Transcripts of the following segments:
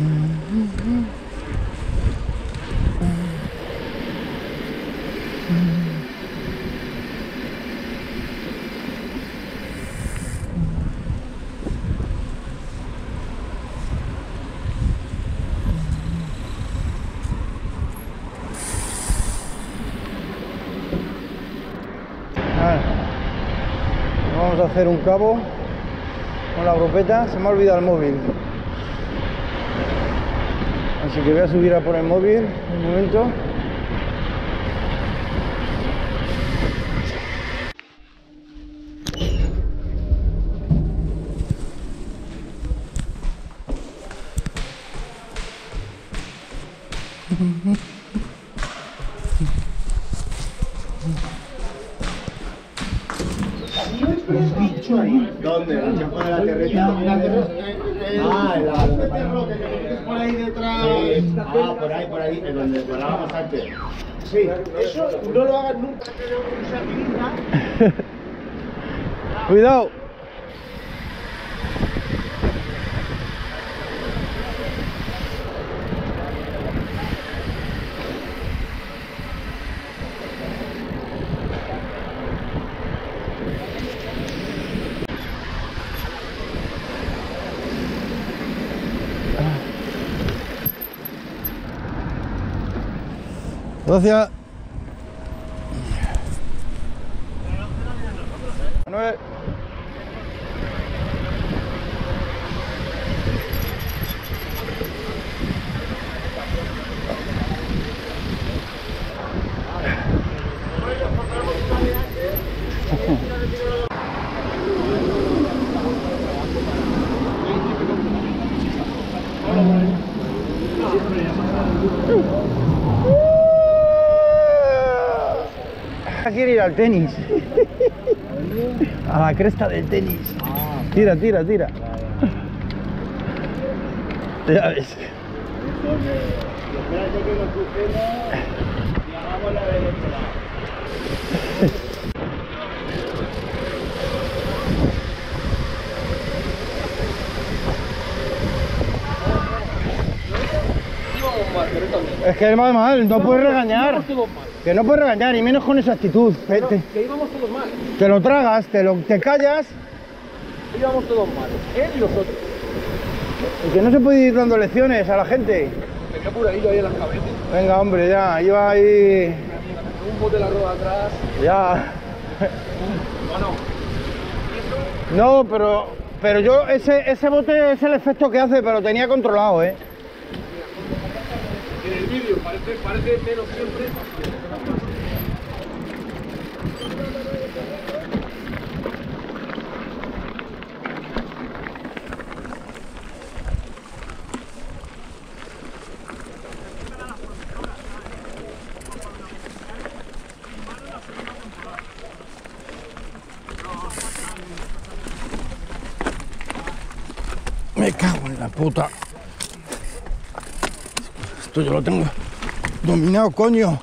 Vamos a hacer un cabo con la grupeta. Se me ha olvidado el móvil, así que voy a subir a por el móvil un momento. ¿Dónde? ¿La chapa de la terreta? Ah, por ahí detrás. Sí. Ah, por ahí, en donde parábamos antes. Sí, eso no lo hagas nunca. Cuidado. Gracias. Manuel. Quiere ir al tenis. A la cresta del tenis. Tira, tira, tira. Ya ves. Espérate que nos crucemos y hagamos la derecha. Es que va mal, no puedes regañar. Que no puedes regañar, y menos con esa actitud. Que íbamos todos mal. Te lo tragas, te callas. Íbamos todos mal, él y nosotros. Y que no se puede ir dando lecciones a la gente. Tenía apuradillo ahí en las cabezas. Venga, hombre, ya, iba ahí. Un bote de la rueda atrás. Ya. Bueno. No, pero yo, ese bote es el efecto que hace, pero lo tenía controlado, ¿eh? En el vídeo parece menos siempre. Me cago en la puta. Esto yo lo tengo dominado, coño.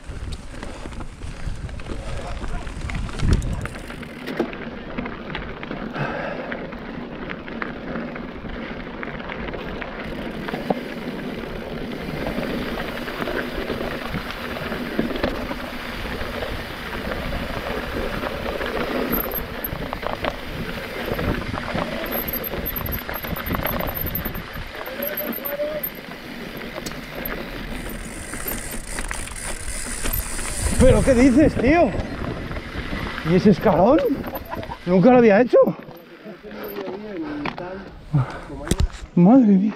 ¿Pero qué dices, tío? ¿Y ese escalón? Nunca lo había hecho. Madre mía.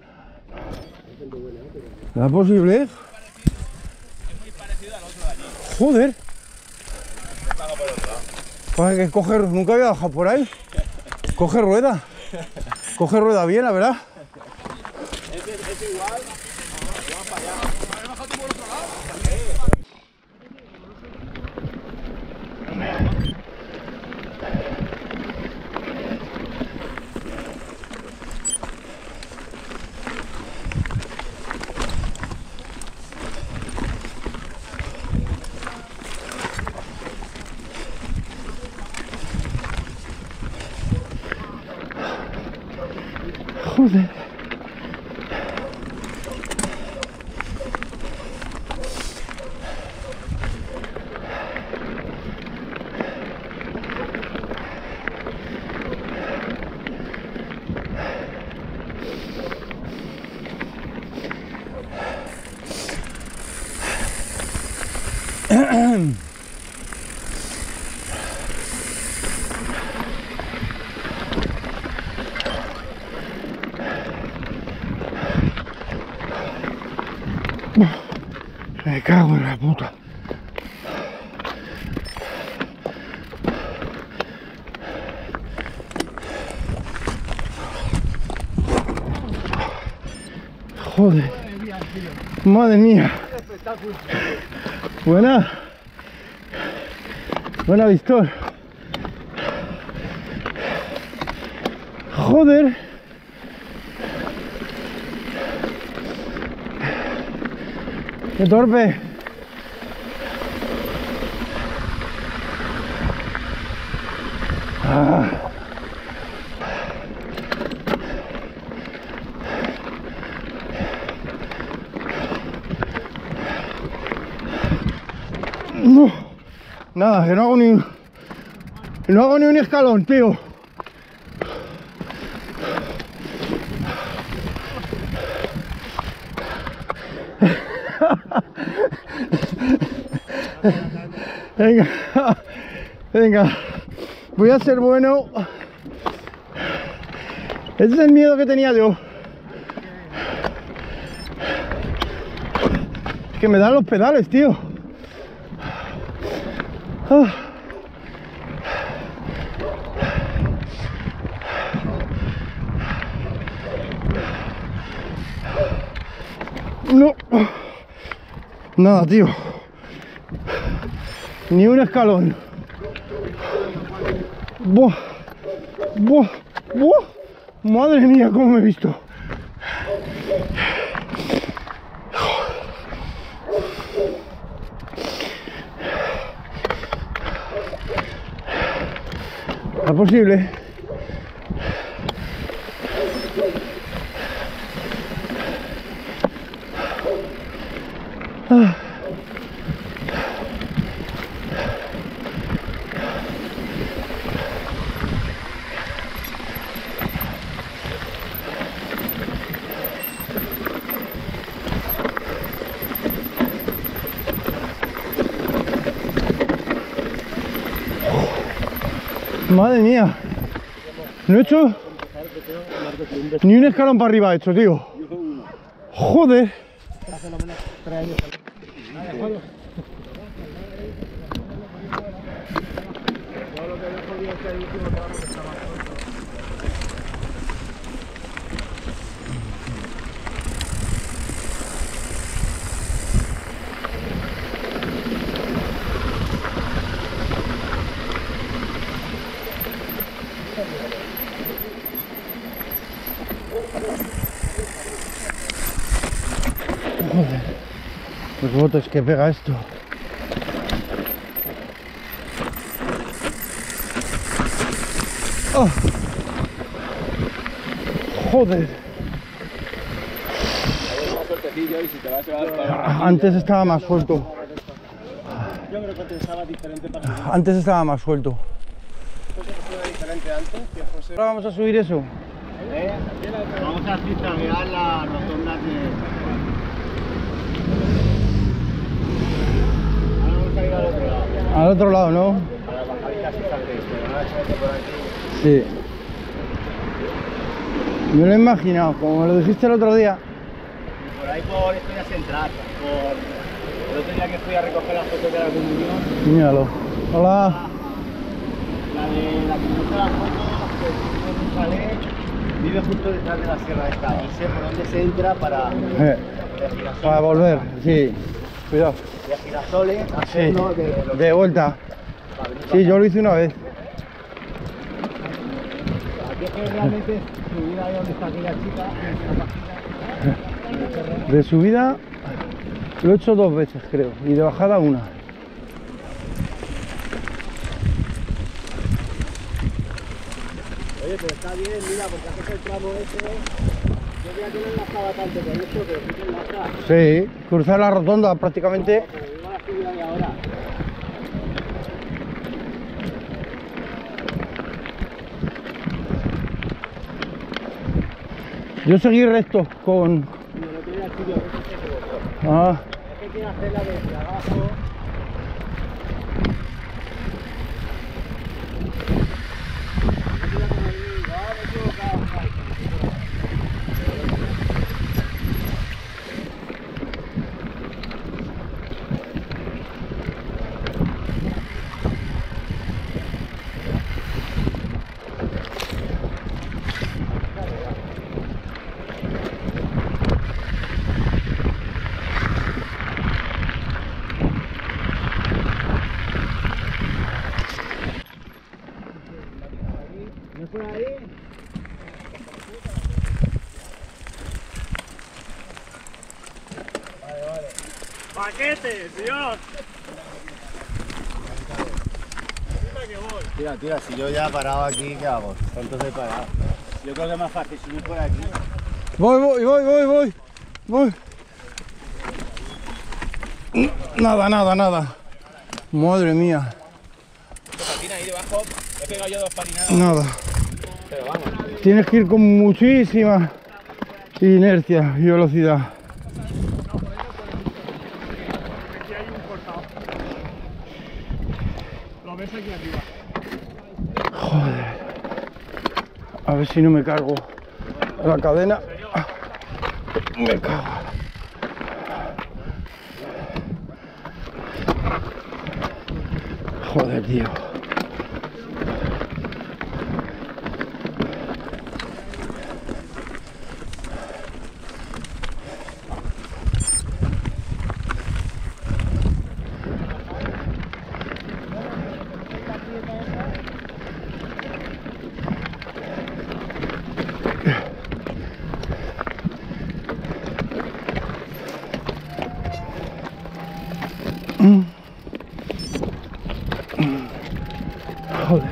¿La posible? Es muy parecido al otro de allí. Joder. Para que coger, nunca había bajado por ahí. Coge rueda. Coge rueda bien, la verdad. Es igual. Vamos para allá. ¿Has bajado tú por otro lado? Joder. cago en la puta. Joder. Madre mía. Buena. Buena, Víctor. Joder. Qué torpe. Ah. No. Nada, que no hago ni un escalón, tío. Venga, venga, voy a ser bueno. Ese es el miedo que tenía yo. Es que me dan los pedales, tío. No. Nada, tío. Ni un escalón. Buah. Buah. Buah. Madre mía, cómo me he visto. ¿Es posible? Madre mía, no he hecho ni un escalón para arriba, he hecho, tío. Joder. Joder, los botes que pega esto. Oh. Joder. Antes estaba más suelto. Yo creo que antes estaba diferente para subir. Antes estaba más suelto. Diferente antes, que José. Ahora vamos a subir eso. Vamos a cristallear la rotonda de... Ahora vamos a ir al otro lado. Al otro lado, ¿no? A las bajaditas estas pero no echarte por aquí. Sí. Me lo he imaginado, como me lo dijiste el otro día. Por ahí por esto ya se entra, por el otro día que fui a recoger las fotos de la comunión. Míralo. Hola. La de la que me gusta las fotos, que es un chalet, vive justo detrás de la sierra esta. Y sé por dónde se entra para Para volver, sí. Cuidado. y a Girasoles, Sí. hacerlo De vuelta. Sí, yo lo hice una vez. Aquí es que realmente subir ahí donde está aquella chica, De subida lo he hecho 2 veces, creo. Y de bajada una. Oye, pero está bien, mira, porque haces el tramo ese. Yo veía que no enlazaba tanto con esto, pero sí que enlaza. Sí, cruzar la rotonda prácticamente. Pero iba a la subida de ahora. Yo seguí recto con... Y el otro día el sitio, ese se equivocó. Ah, Es que quiere hacerla desde abajo. por ahí. ¡Paquete, Dios! Tira, tira, si yo ya he parado aquí, ¿qué hago? ¿Cuántos he parado? Yo creo que es más fácil subir por aquí. Voy. Nada. Madre mía. Patina ahí debajo, he pegado yo 2 patinadas. Nada. Pero vamos. Tienes que ir con muchísima inercia y velocidad. Aquí hay un cortado. Lo ves aquí arriba. Joder. A ver si no me cargo la cadena. Me cago. Joder, tío. Joder.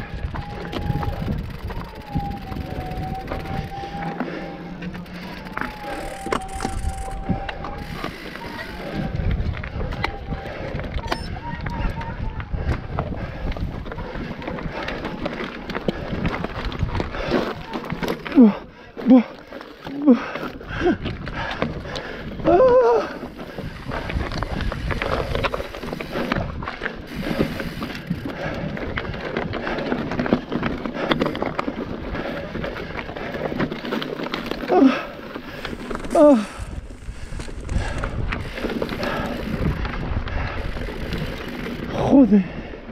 Joder.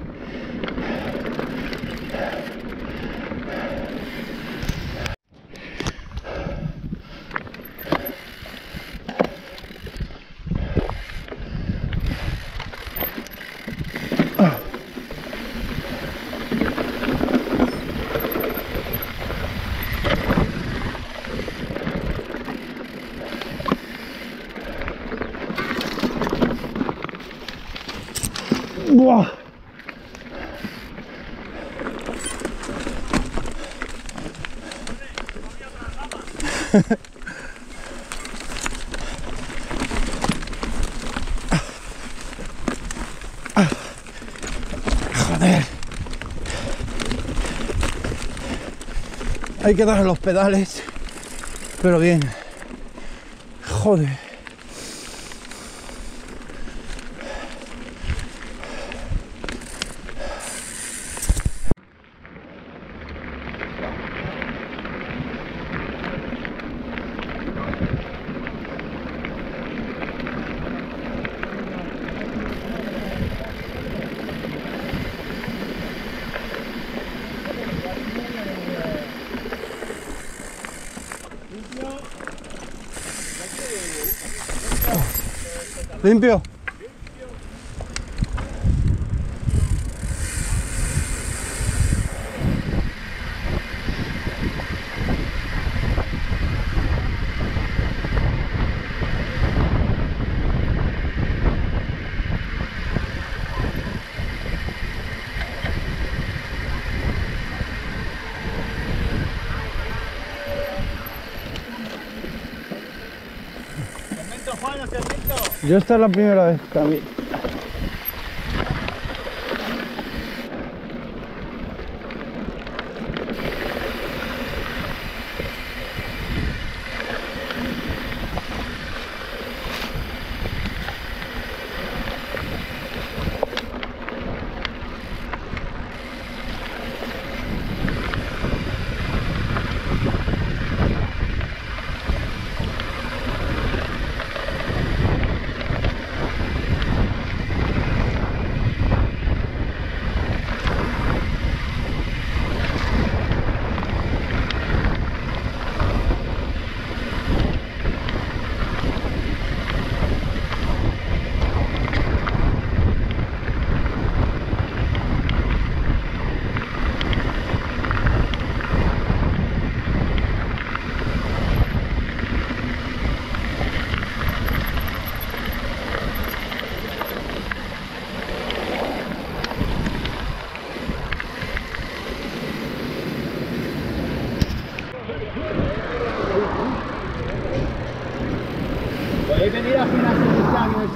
Buah. Joder. Hay que dar los pedales, pero bien. Joder. Limpio. Yo esta es la primera vez también.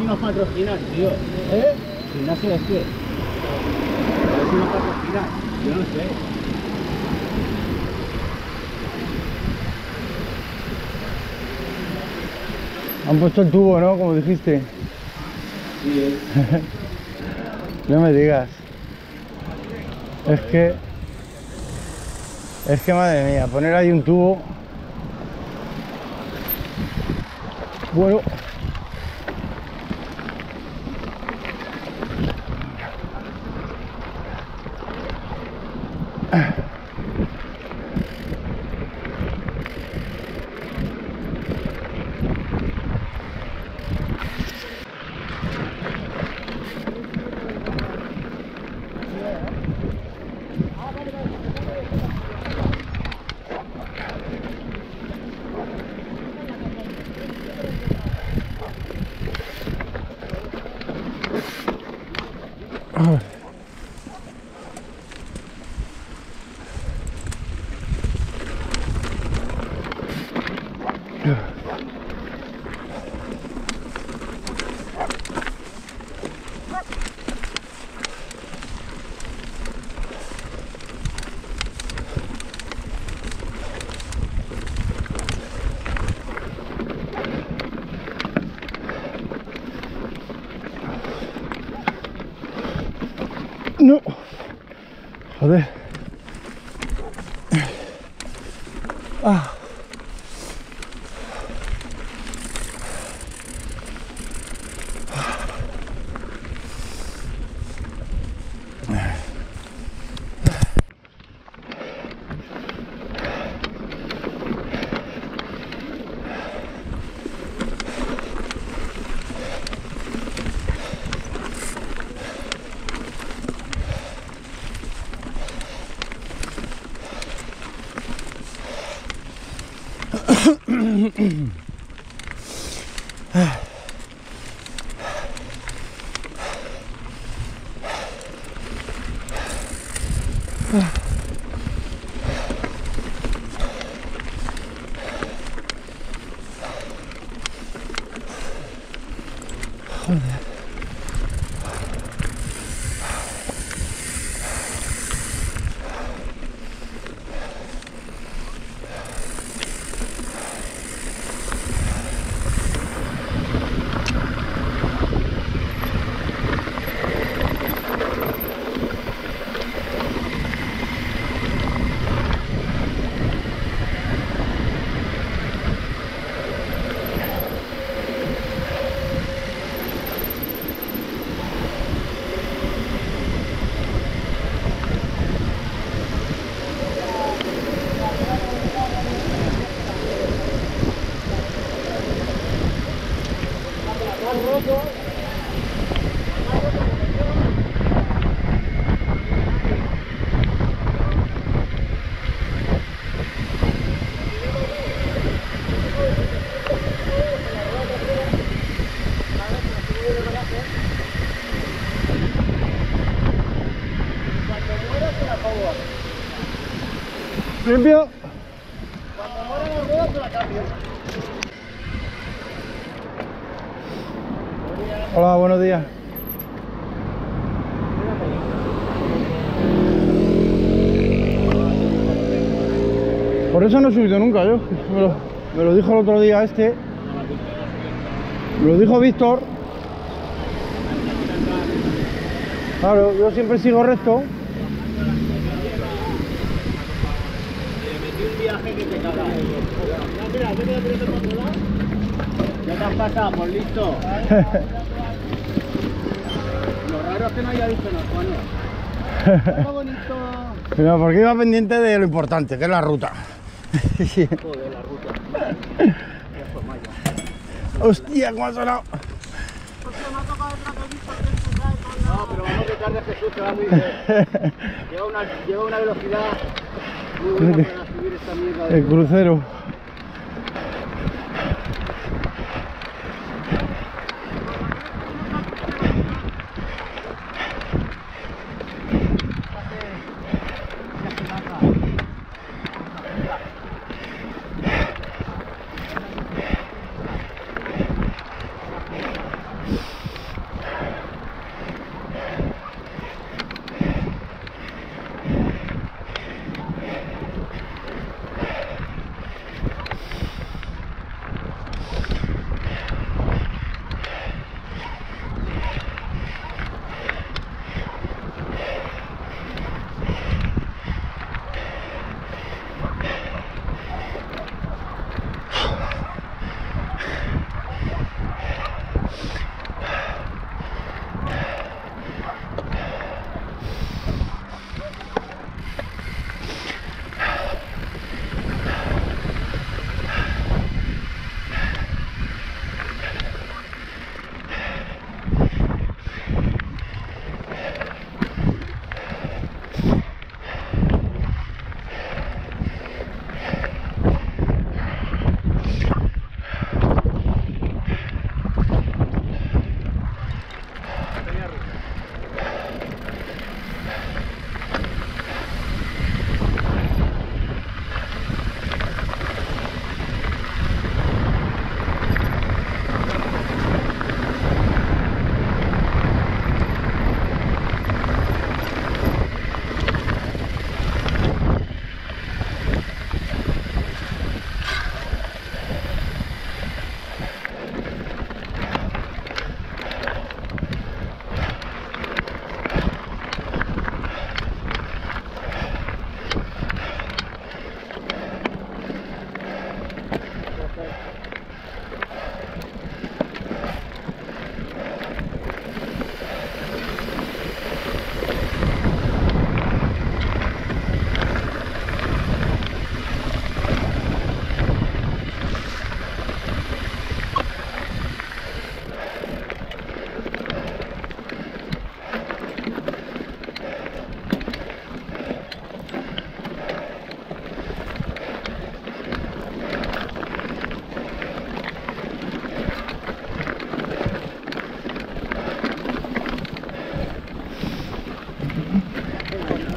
si nos patrocinan, tío. Gimnasio es que. A ver si nos patrocinan. Yo no sé. Han puesto el tubo, ¿no? Como dijiste. Sí, No me digas. Es que madre mía, poner ahí un tubo. Bueno. No. Joder. Ah. Limpio. Cuando mueran los dedos te la cambio. Hola, buenos días. Por eso no he subido nunca yo. Me lo dijo el otro día este. Me lo dijo Víctor. Claro, yo siempre sigo recto. un viaje que te cagas. Mira, vete de frente por otro lado. Ya te has pasado, por listo. Lo raro es que no haya visto en los panos. Está bonito. Pero porque iba pendiente de lo importante, que es la ruta. Joder, la ruta. Hostia, cómo ha sonado. No, pero vamos detrás de Jesús, que va muy bien. Lleva una velocidad muy buena para subir esta mierda. El crucero.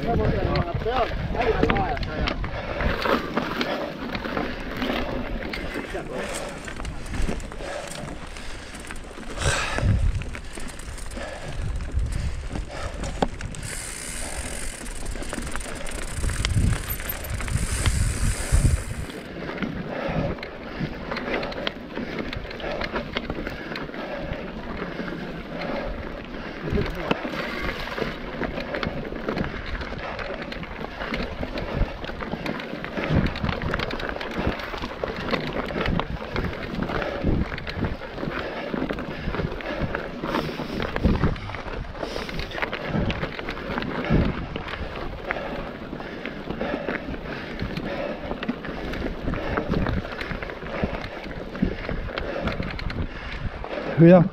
Cuidado.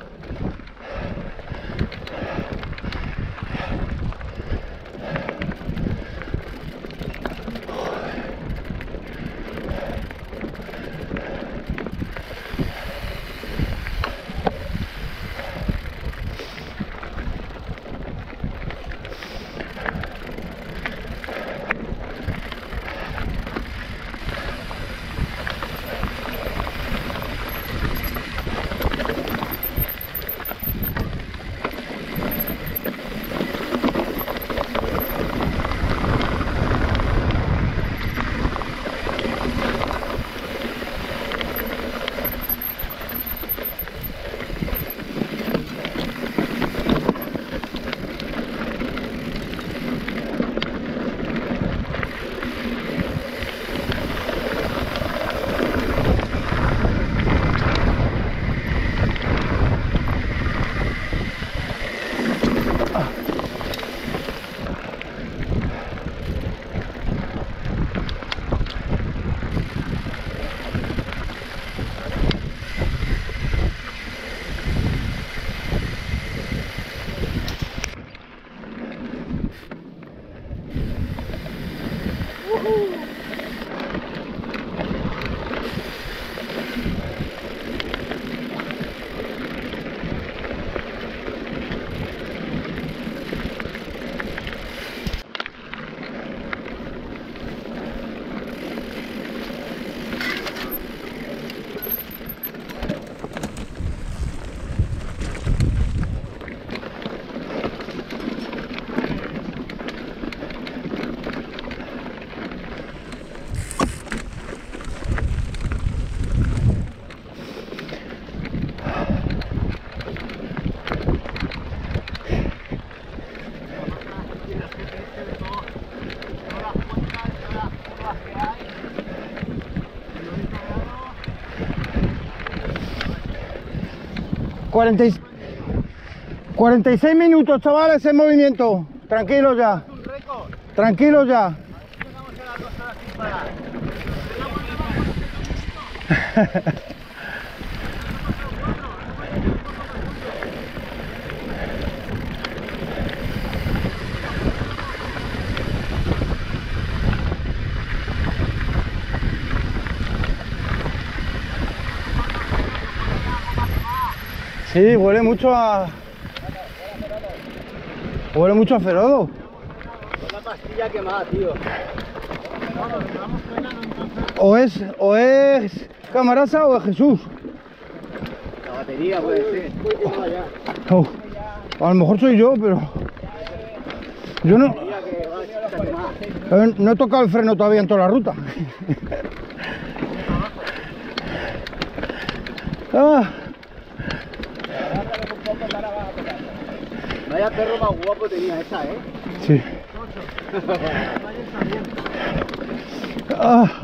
y 46 minutos, chavales, en movimiento. Tranquilos ya. Tranquilos ya. Sí, huele mucho a... Huele mucho a Ferodo. Es la pastilla quemada, tío. O es Camarasa o es Jesús. La batería puede ser. Oh, a lo mejor soy yo, pero... Yo no... No he tocado el freno todavía en toda la ruta. Ah. Vaya perro más guapo tenía esa, ¿eh? Sí. Ah.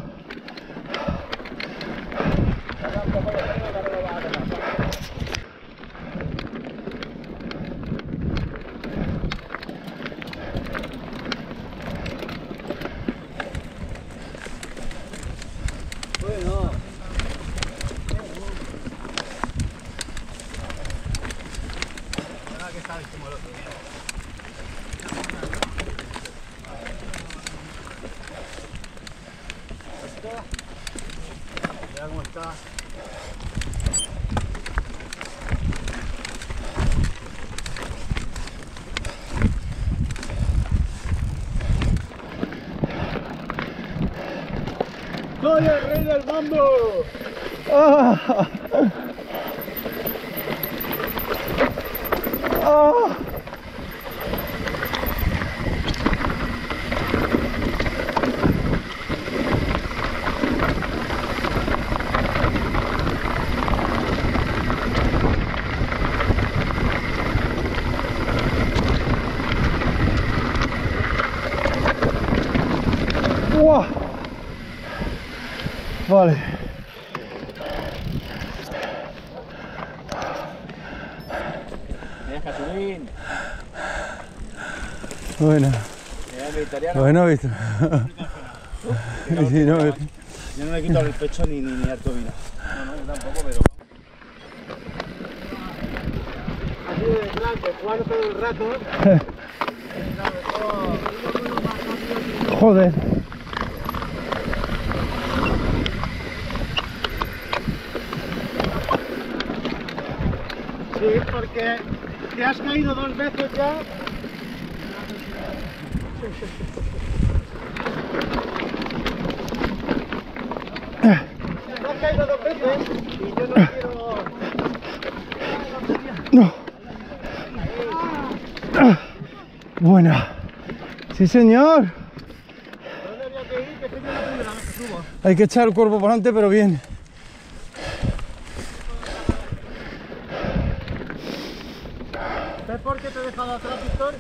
Bueno. Ahora que sabes cómo lo tenía. Mira cómo está. ¡Soy el rey del mambo! ¡Ah! ¡Ah! ¡Uah! Vale. Mira, Casulín. Bueno, Mira, el vegetariano. bueno, visto. Sí, no, Yo no le quito el pecho ni harto vino. No, no, yo tampoco, pero... Así de plan, que jugando todo el rato. joder. Sí, porque te has caído 2 veces ya. Te has caído 2 veces y yo no quiero... No. Buena. Sí, señor. ¿Dónde había que ir? Que estoy yo la primera vez que subo. Hay que echar el cuerpo para adelante, pero bien. ¿Sabes por qué te he dejado atrás, Víctor?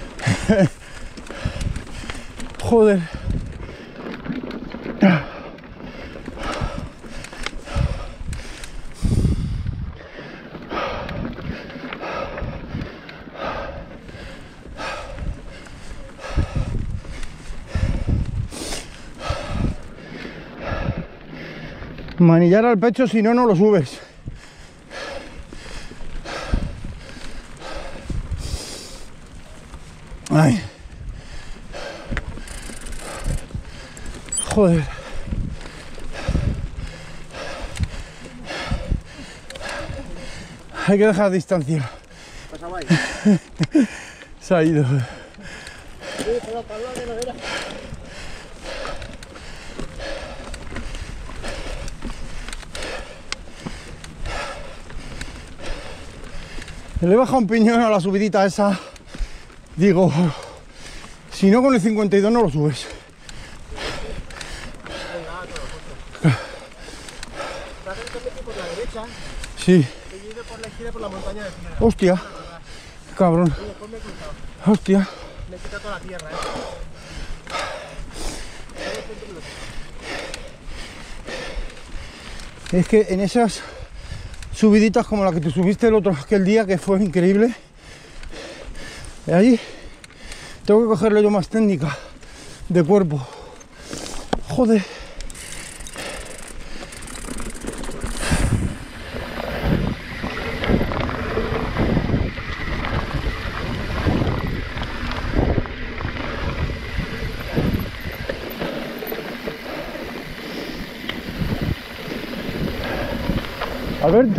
Joder. Manillar al pecho, si no, no lo subes. Ay. Joder. Hay que dejar distancia. Pasaba ahí. Se ha ido. Sí, pero para hablar de madera. Le he bajado un piñón a la subidita esa. Digo, si no con el 52 no lo subes. Por la derecha, Sí. he ido por la izquierda por la montaña de piedra. Hostia. Cabrón. Y después me he cruzado. Hostia. Me he quitado toda la tierra, Es que en esas subiditas como la que tú subiste el otro aquel día, que fue increíble, ahí tengo que cogerle yo más técnica de cuerpo. Joder. Alberto.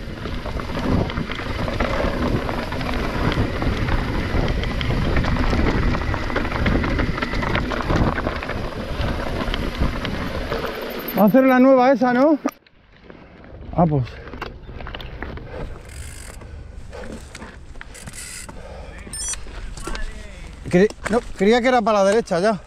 Va a hacer la nueva esa, ¿no? Ah, pues. No, creía que era para la derecha ya.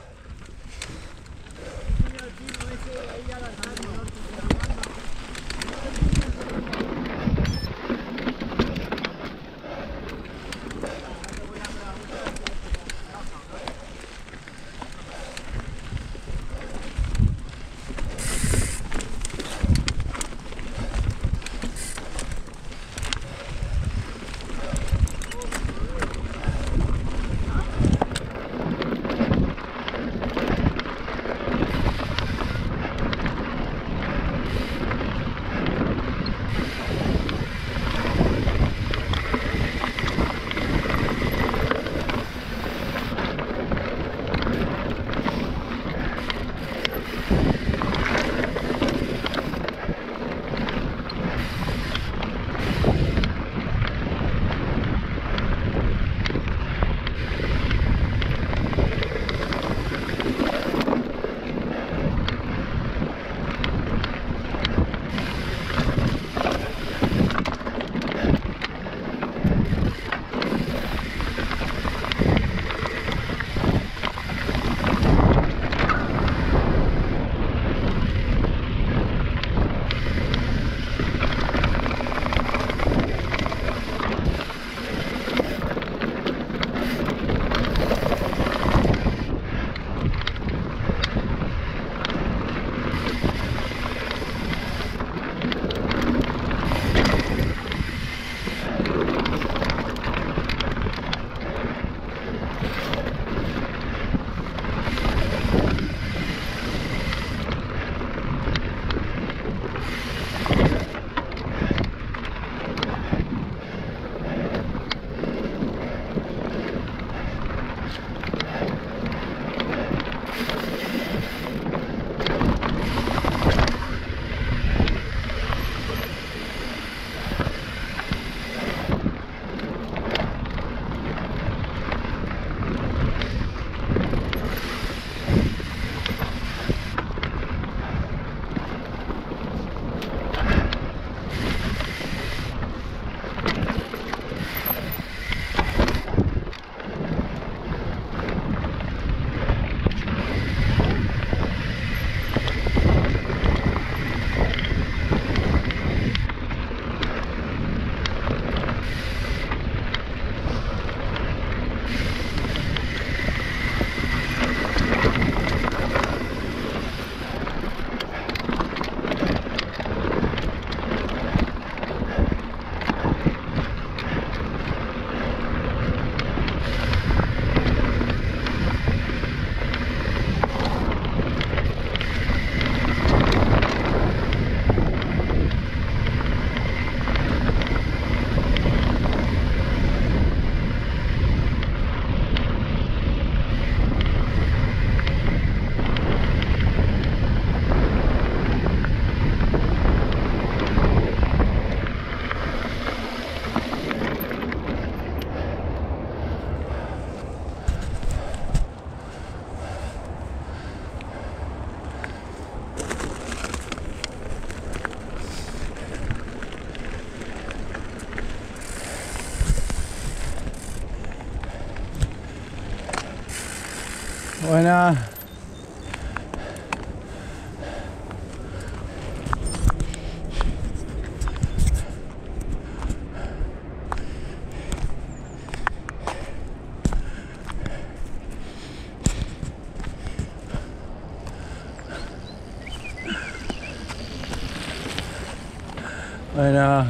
Buena. Buena.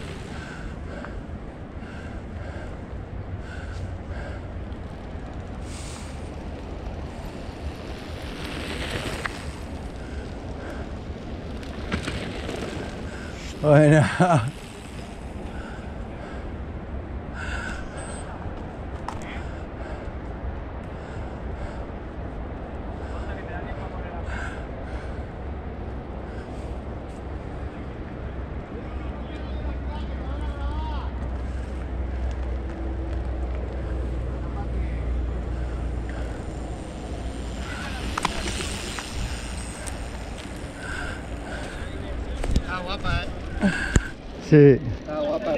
Buena. Está guapa, Sí. Está guapa.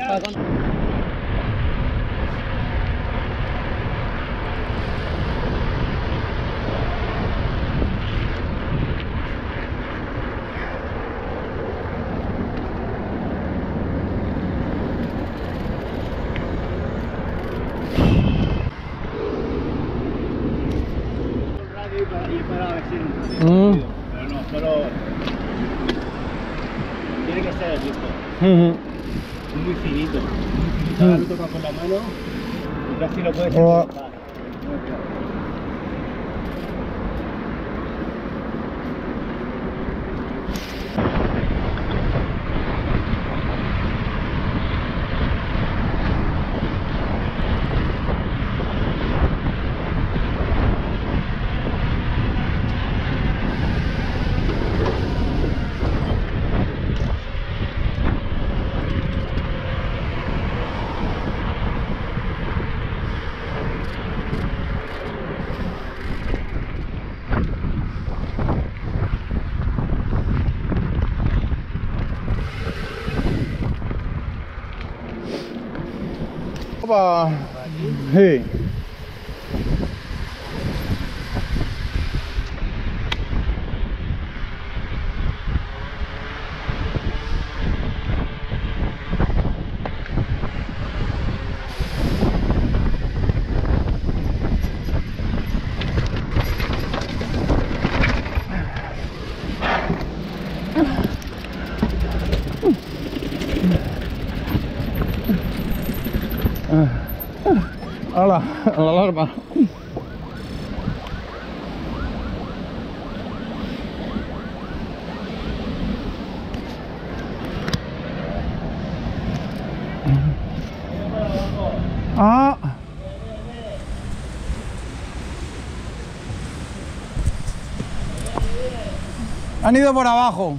Y para ver si pero no, solo tiene que ser el disco. Es muy finito. Ahora lo tocas con la mano y casi lo puedes encontrar. Opa. Sí. Hola, a la alarma. Ah. Han ido por abajo.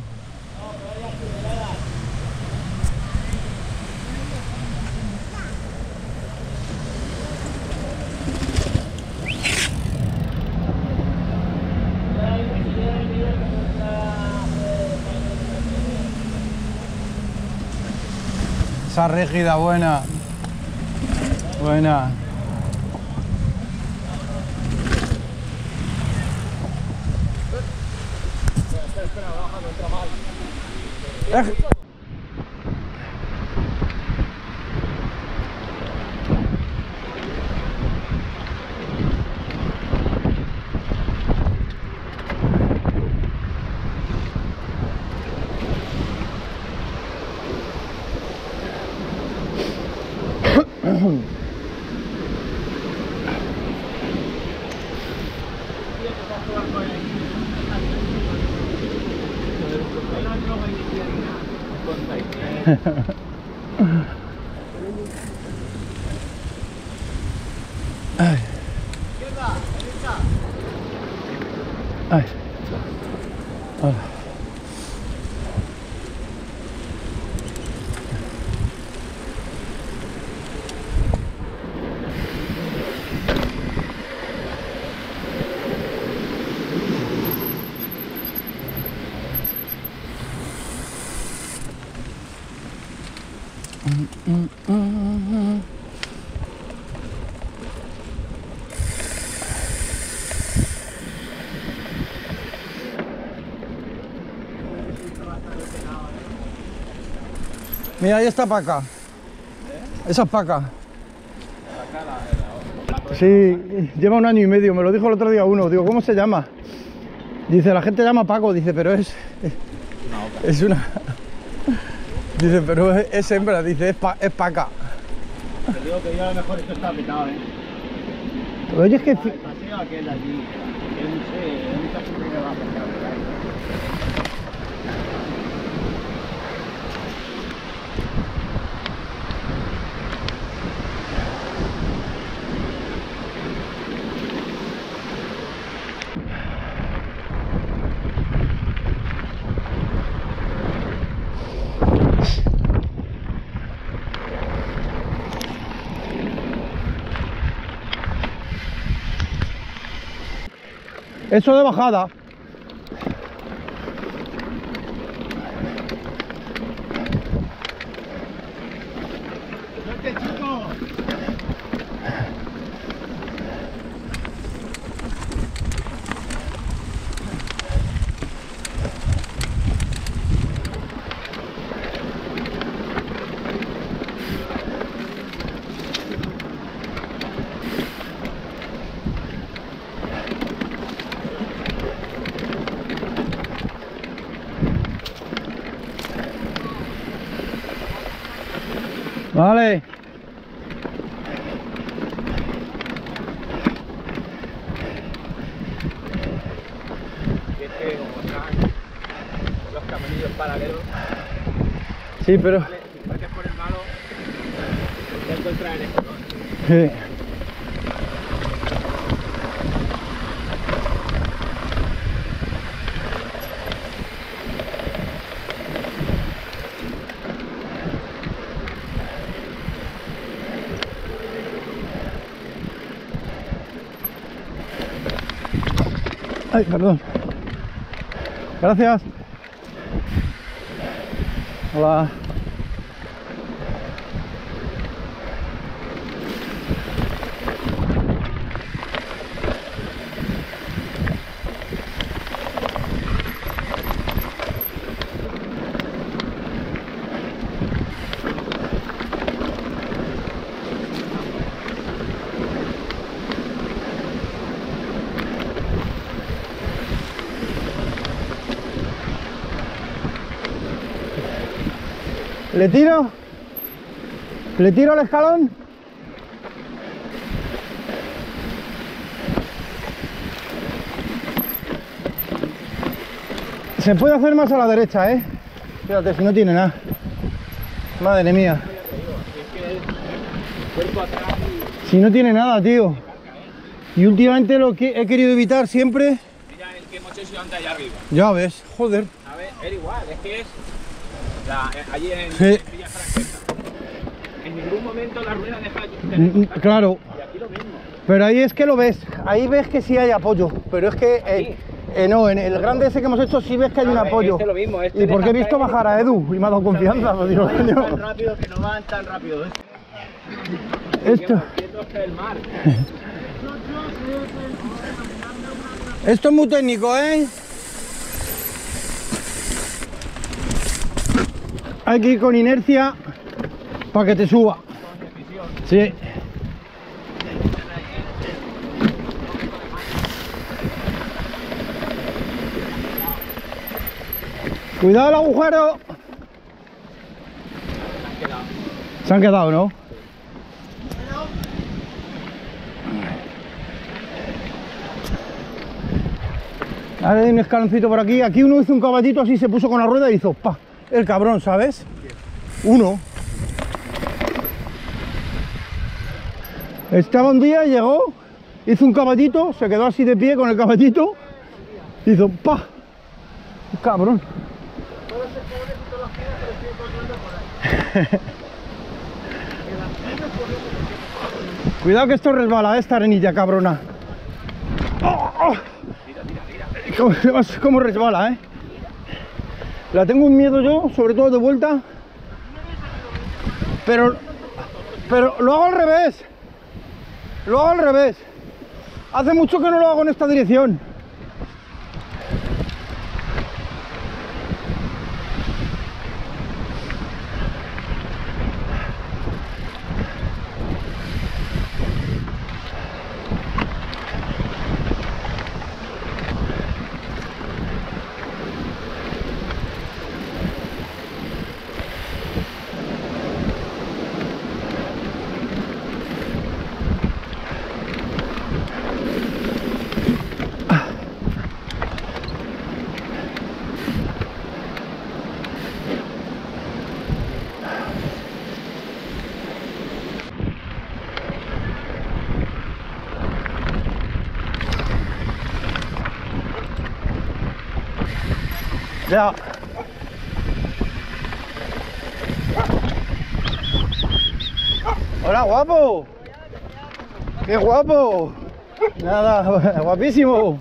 Esa rígida, buena. Buena. Ay. Ay. Hola. Mira, ahí está Paca. Esa es Paca. Sí, lleva 1 año y medio, me lo dijo el otro día uno. Digo, ¿cómo se llama? Dice, la gente llama Paco, dice, pero es una... Dice, pero es hembra, dice, es Paca. Te digo que yo a lo mejor esto está petado, Pero oye, es que... El paseo aquel de allí, que no sé, mucha gente que va a pescar por ahí. Eso de bajada. ¡Suerte, chicos! Vale. Y es que como están los caminillos paralelos, Sí, pero... ¿vale? Si partes por el malo, te encuentras en el escalón. Sí. Ay, perdón. Gracias. Hola. ¿Le tiro? ¿Le tiro el escalón? Se puede hacer más a la derecha, ¿eh? Fíjate, si no tiene nada. Madre mía. Si no tiene nada, tío. Y últimamente lo que he querido evitar siempre... Mira el que hemos hecho antes allá arriba. Ya ves, joder. A ver, era igual, es que es allí en Sí. Villa Franquesa. En ningún momento la rueda deja de tener contacto. Claro. Y aquí lo mismo. Pero ahí es que lo ves. Ahí ves que sí hay apoyo. Pero es que... no, en el grande ese que hemos hecho sí ves que hay un apoyo. Este es lo mismo, este Y porque he deja visto caer bajar a Edu y me ha dado confianza. Pues digo, Van coño, tan rápido que no van tan rápido. esto... Quietos que el mar. Esto es muy técnico, ¿eh? Hay que ir con inercia para que te suba. Sí. Cuidado el agujero. Se han quedado, ¿no? Ahora hay un escaloncito por aquí. Aquí uno hizo un caballito así, se puso con la rueda y hizo ¡pa! El cabrón, ¿sabes? Uno. Estaba un día y llegó, hizo un caballito, se quedó así de pie con el caballito, hizo ¡pa! El cabrón. Cuidado que esto resbala, esta arenilla cabrona. ¡Oh, oh! ¿Cómo resbala, eh? La tengo un miedo yo, sobre todo de vuelta. Pero lo hago al revés. Lo hago al revés. Hace mucho que no lo hago en esta dirección. Ya. Hola, guapo. Qué guapo. Nada, guapísimo.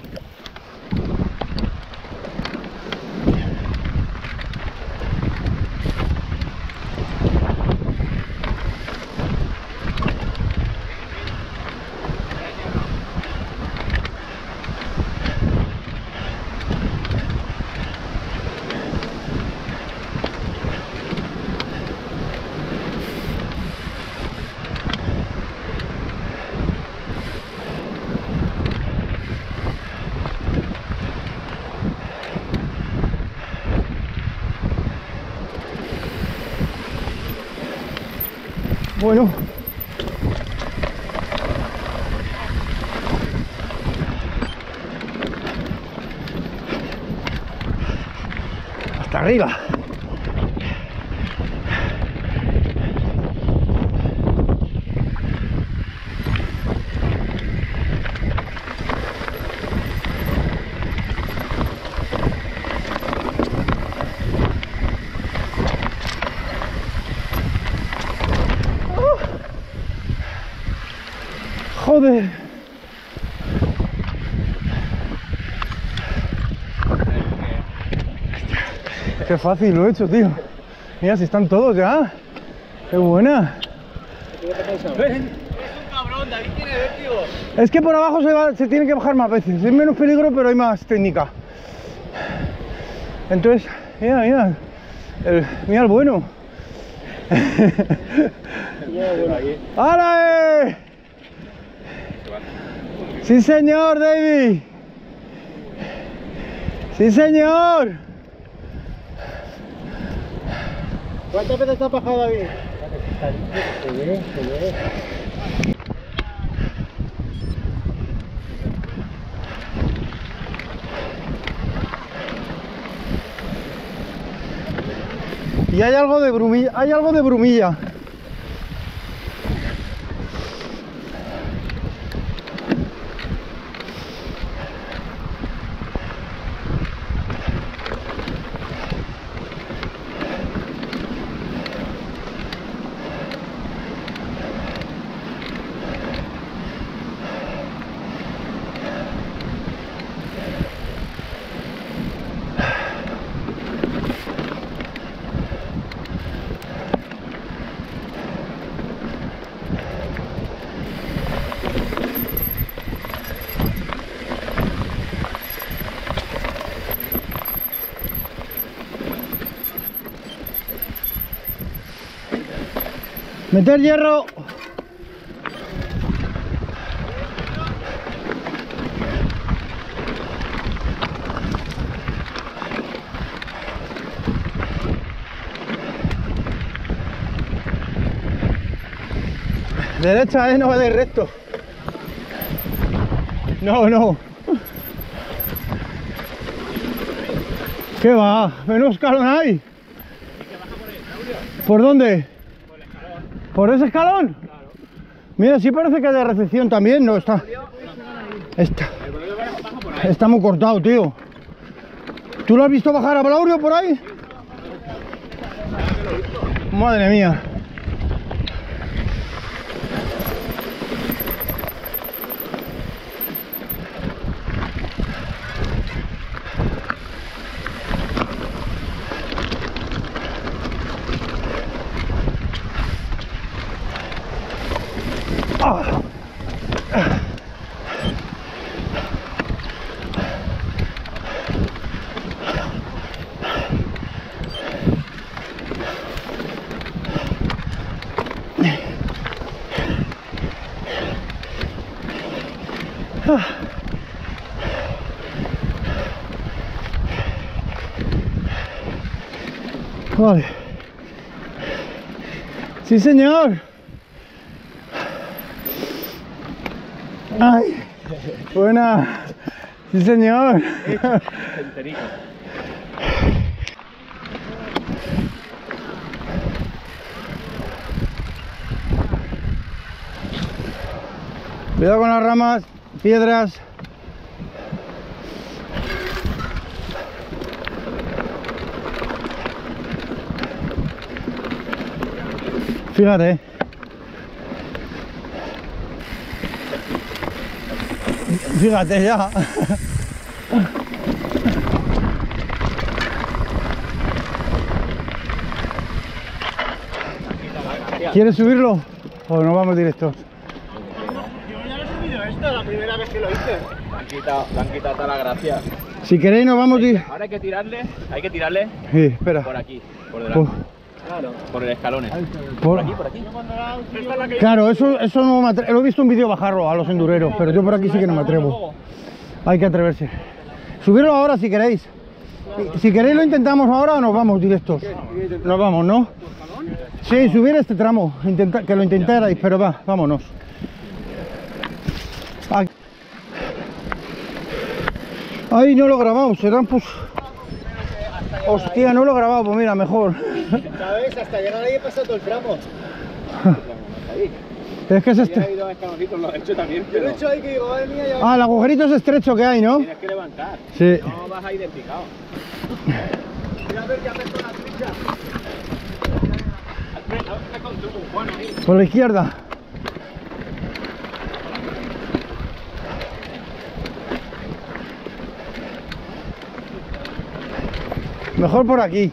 Bueno, hasta arriba. Joder. Qué fácil lo he hecho, tío. Mira, si están todos ya. Qué buena. Es un cabrón, David tiene vértigo. Es que por abajo se tiene que bajar más veces. Es menos peligro, pero hay más técnica. Entonces, mira. Mira el bueno. ¡Ale! ¡Sí, señor, David! ¡Sí, señor! ¿Cuántas veces te has bajado, David? Se ve. Y hay algo de brumilla, Meter hierro. Derecha, no va de recto. No. ¿Qué va? Menos escalón hay. ¿Por dónde? ¿Por ese escalón? Claro. Mira, sí parece que hay de recepción también, no está. Está muy cortado, tío. ¿Tú lo has visto bajar a Blaurio por ahí? Madre mía. Vale. Sí, señor. Ay, buena. Sí, señor. Cuidado con las ramas, piedras. Fíjate. Fíjate ya. ¿Quieres subirlo? ¿O nos vamos directos? Yo ya no he subido esto, la primera vez que lo hice. Le han quitado toda la gracia. Si queréis nos vamos Ahora hay que tirarle Sí, espera. por aquí, por delante. Claro. Por el escalón. Por Por aquí. Esta es la que Claro, eso no me atrevo. Lo he visto un vídeo bajarlo a los endureros, pero yo por aquí sí que no me atrevo. Hay que atreverse. Subirlo ahora si queréis. Si queréis lo intentamos ahora o nos vamos directos. Nos vamos, ¿no? Sí, subir este tramo. Que lo intentarais, pero va, vámonos. Ahí no lo grabamos, serán pues... Hostia, no lo he grabado, pues mira, mejor. ¿Sabes? Hasta llegar ahí he pasado todo el tramo. Es que es He este... ido a escaloncitos, lo he hecho también. Yo lo he hecho ahí que digo, madre mía, ya... Ah, el agujerito es estrecho que hay, ¿no? Tienes que levantar. Sí. No vas a ir picado. Mira a ver que haces con la tricha. Con tu Juan ahí. Por la izquierda. Mejor por aquí.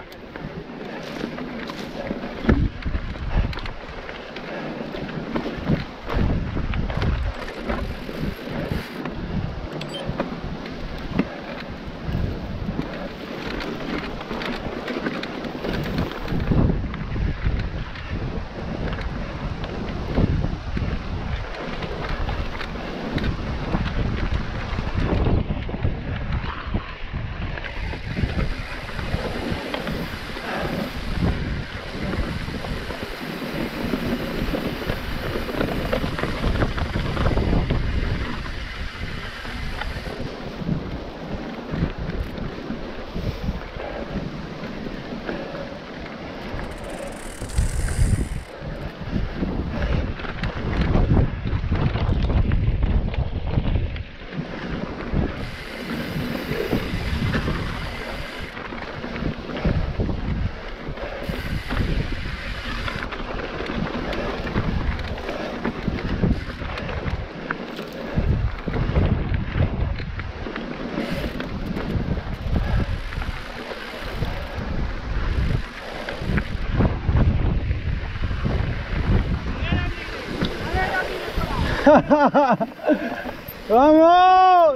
¡Vamos!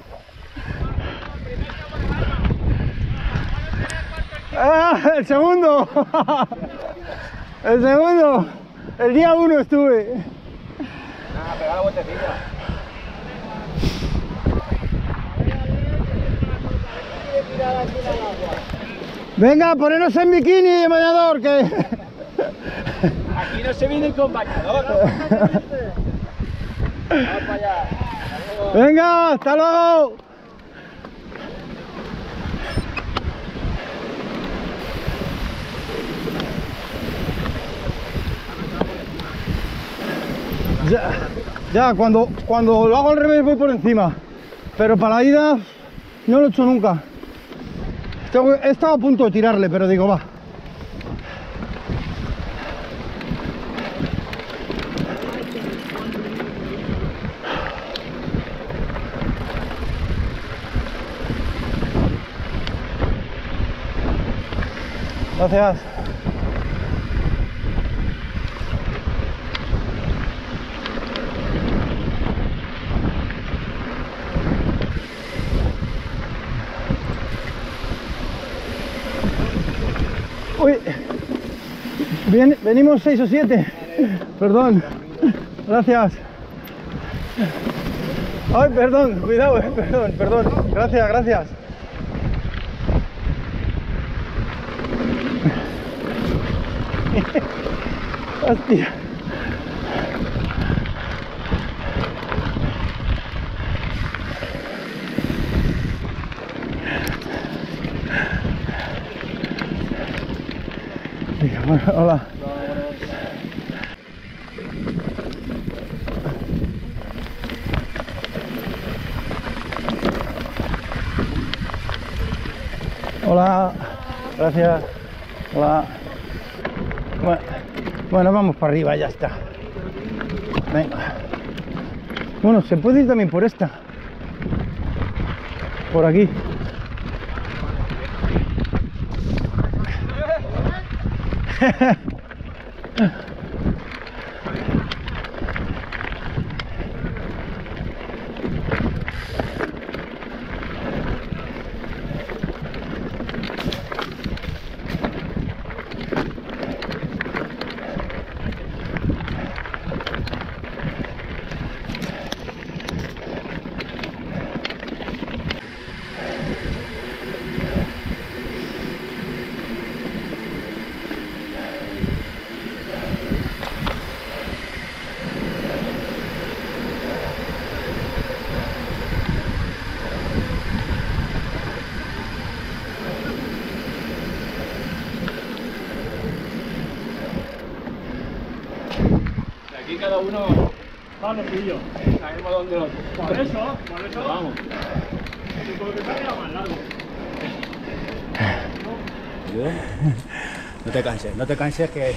¡Ah, el segundo! ¡El segundo! El día 1 estuve. Ah, pega la vueltecilla. Venga, poneros en bikini y bañador, que... Aquí no se viene con bañador. Vamos para allá. Venga, hasta luego. Ya, cuando lo hago al revés voy por encima, pero para la ida no lo he hecho nunca. He estado a punto de tirarle, pero digo, va. Gracias. Uy, venimos 6 o 7. Perdón. Gracias. Ay, perdón, cuidado, perdón. Gracias. Hostia. Bueno, hola. Hola. Gracias. Hola. Bueno. Bueno, vamos para arriba, ya está. Venga. Bueno, se puede ir también por esta. Por aquí. Aquí cada uno va a lo suyo. Sabemos dónde lo... Por eso vamos. Porque se ha quedado más largo. No te canses que...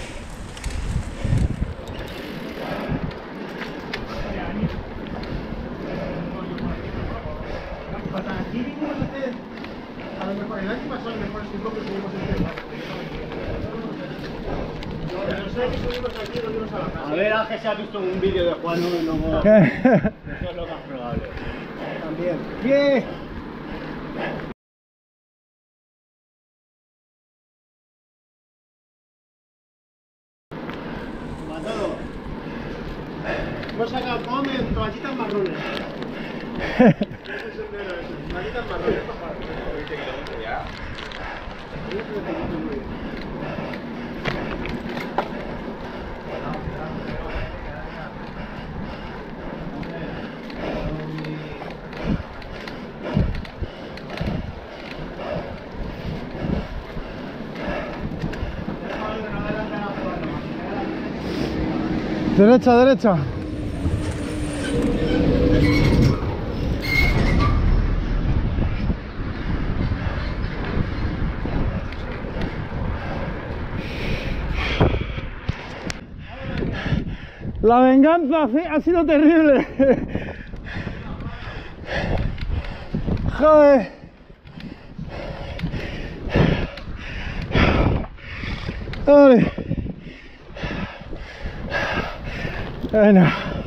A lo mejor el año pasado, el mejor tiempo que subimos este barco. Yo sé que subimos aquí y nos dimos a la casa. A ver, Ángel se ha visto un vídeo de Juan y luego... Eso es lo más probable. También. ¡Bien! Matado. Hemos sacado comen, toallitas marrones. Toallitas marrones. 20 kilómetros ya. Derecha, derecha. La venganza ha sido terrible. Joder. Vale. Bueno.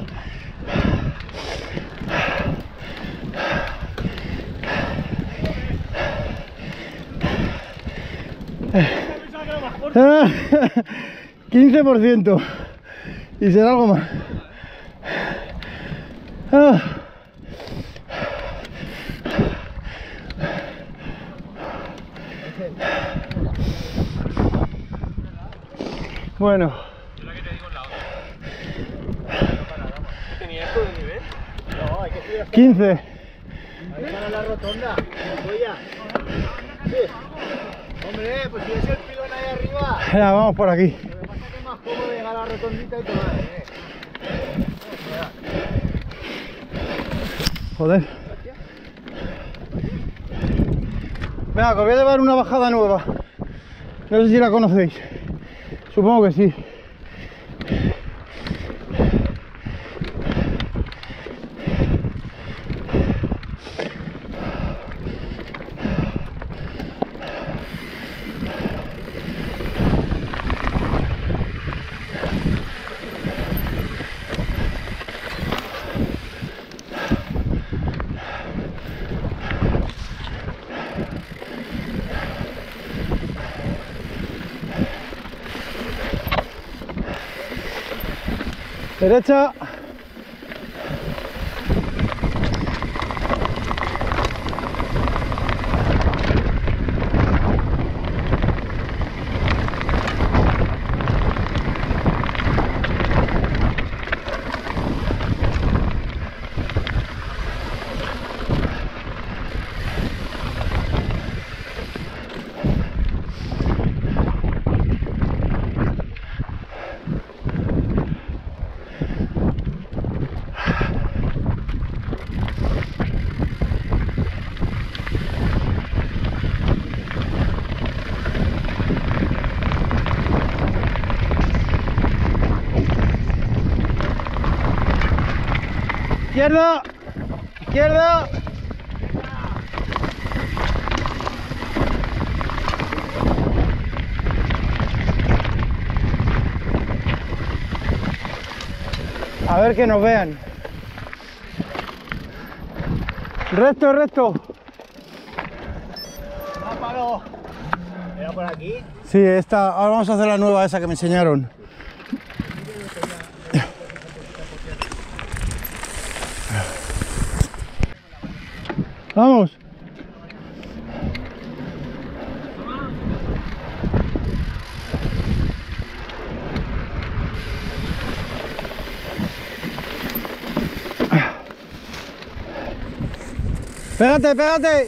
Ah, 15%. Y será algo más. Ah. Bueno. Yo la que te digo es la otra. ¿Tenía esto de nivel? No, hay que subir hasta 15. ahí para la rotonda. Polla. Sí. Hombre, pues si es el pilón ahí arriba. Ya, vamos por aquí. Lo que pasa es que es más cómodo llegar a la rotondita y tomar, Joder. Venga, que os voy a llevar una bajada nueva. No sé si la conocéis. Supongo que sí. Derecha. Izquierda. Izquierda. A ver que nos vean. Recto, recto. ¿Era por aquí? Sí, esta. Ahora vamos a hacer la nueva esa que me enseñaron. Vamos. Pégate, pégate.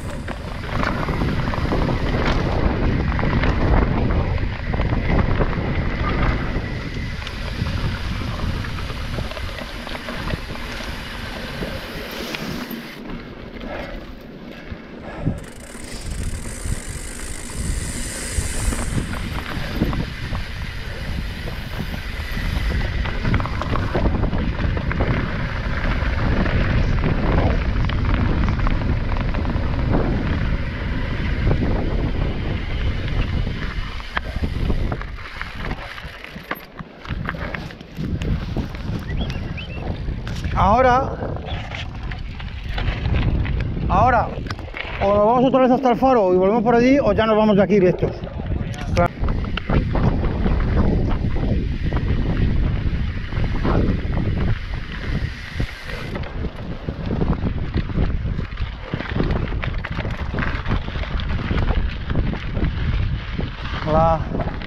Ahora, o nos vamos otra vez hasta el faro y volvemos por allí, o ya nos vamos de aquí directos. Claro. Hola.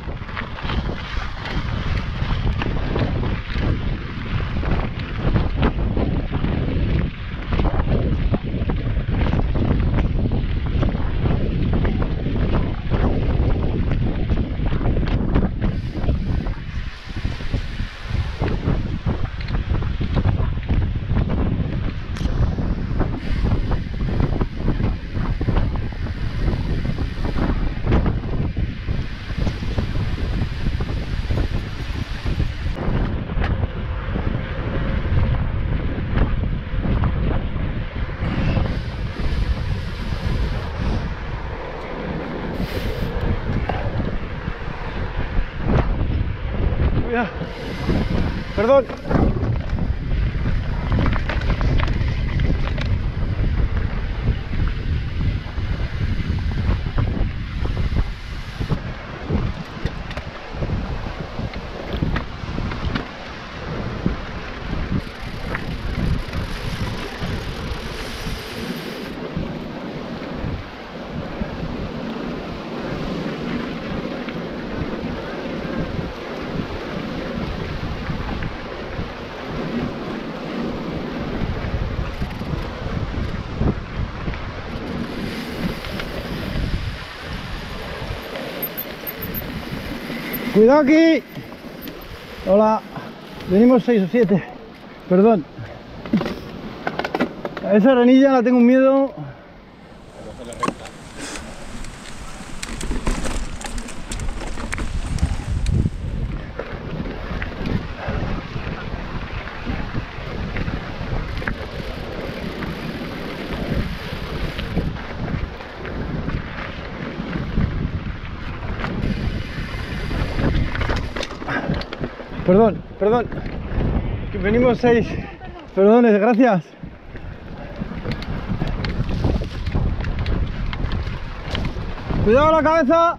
Mira. Perdón. Cuidado aquí. Hola. Venimos 6 o 7. Perdón. A esa arenilla la tengo un miedo. Perdón, perdón. Que venimos 6. Perdones, gracias. Cuidado la cabeza.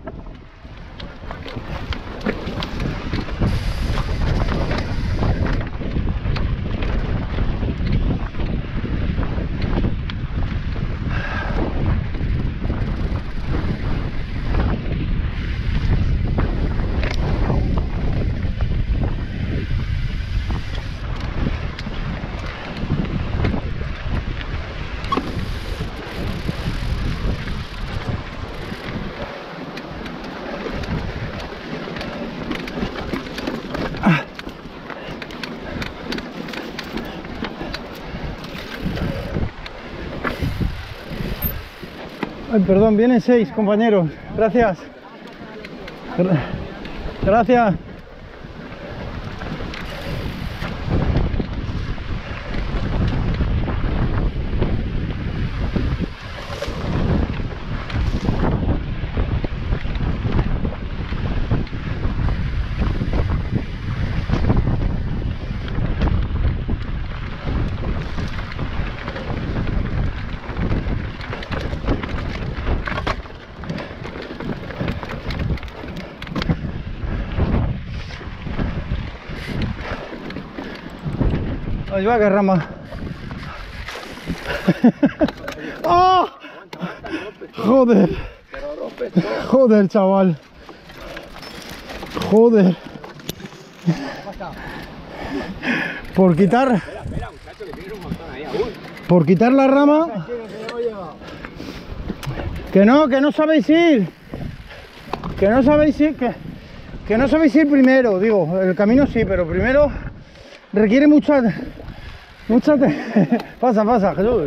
Ay, perdón, vienen 6 compañeros. Gracias. Gracias. Ahí va, que rama. ¡Oh! Joder. Joder, chaval. Joder. Por quitar. Por quitar la rama. Que no sabéis ir. Que no sabéis ir. Que no sabéis ir primero, digo. El camino sí, pero primero requiere mucha. Pasa, Jesús.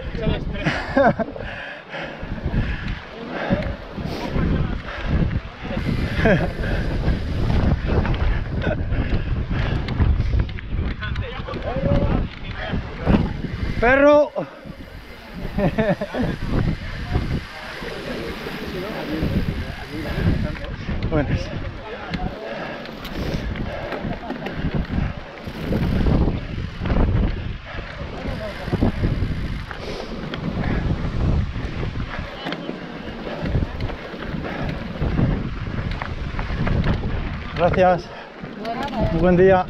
Perro. Buenas. Gracias. Un buen día.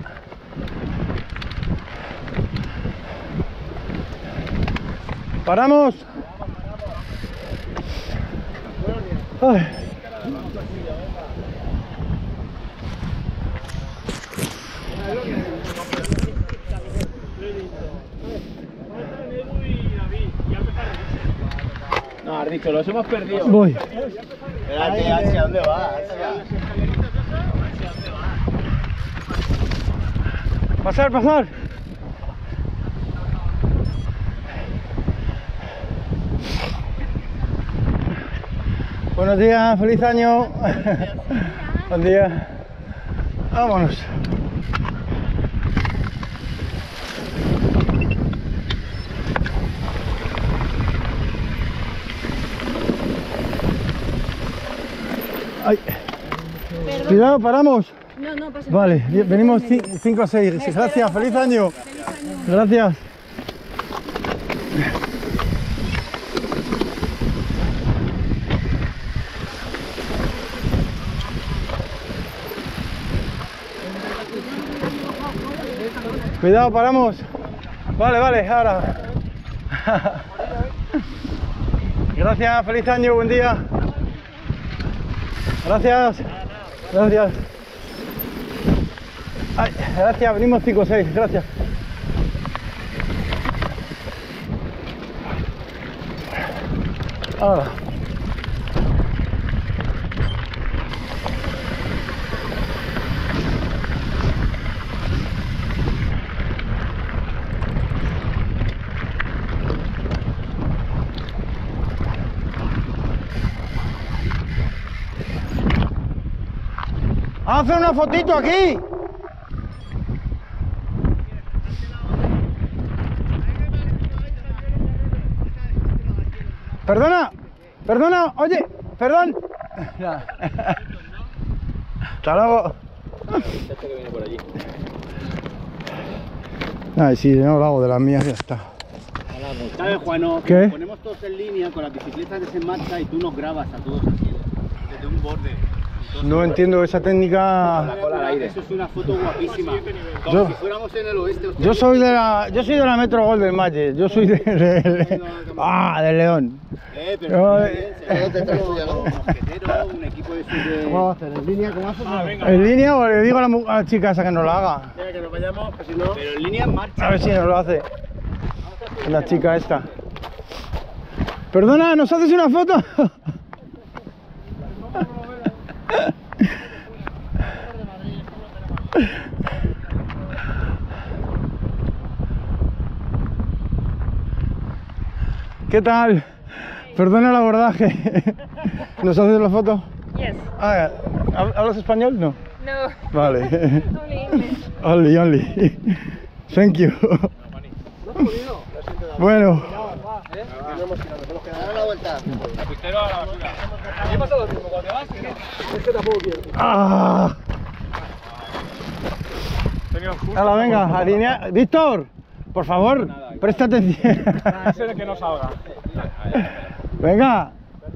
¡Paramos! Ay. No, has dicho, los hemos perdido. Voy. Espérate, ¿hacia dónde va? Pasar. Buenos días, feliz año. Buen día. Vámonos. Ay. Cuidado, paramos. No pasa nada. Vale, venimos 5 a 6. Gracias, feliz año. Gracias. Cuidado, paramos. Vale, ahora. Gracias, feliz año, buen día. Gracias. Ay, gracias, venimos 5 o 6, gracias. Ahora. ¡Haz una fotito aquí! Perdona, oye, perdón. Hasta luego. Ay, sí, no lo hago de las mías, ya está. ¿Sabes, Juano? ¿Qué? Ponemos todos en línea con las bicicletas que se marcha y tú nos grabas a todos así, desde un borde. No entiendo esa técnica. Eso es una foto guapísima. Como si fuéramos en el oeste. Yo soy de la Metro Golden Malle. Yo soy de León. Pero un equipo de ¿Cómo va a hacer? ¿En línea? ¿Cómo haces? ¿En línea o le digo a la chica esa que nos la haga? que nos vayamos, pues si no. Pero en línea en marcha. A ver si nos lo hace. La chica esta. Perdona, ¿nos haces una foto? ¿Qué tal? Perdona el abordaje. ¿Nos haces la foto? Yes. Ah, ¿hablas español? No. No. Vale. Only English. Only. Thank you. Bueno. Dale la vuelta. La pistera a la basura. A mí pasa lo mismo cuando te vas, es que tampoco quiero. Ah. Hala, venga, alinea. Víctor, por favor, presta atención. Ese de que no salga. Venga.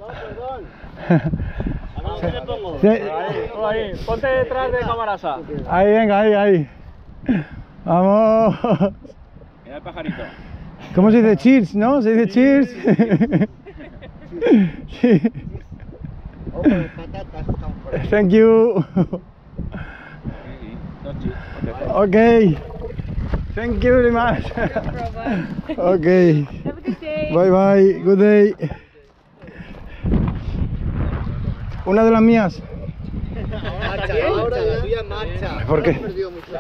¿A dónde le pongo? Sí. Ahí, ponte detrás de Camarasa. Ahí, venga, ahí. Vamos. el pajarito. ¿Cómo se dice cheers, no? ¿Se dice cheers? Sí. Ojo de patatas están por ahí. Thank you. Okay. Thank you very much. Okay. Have a good day. Bye bye. Good day. Una de las mías. Marcha, ahora la tuya marcha. ¿Por qué? He perdido mucho.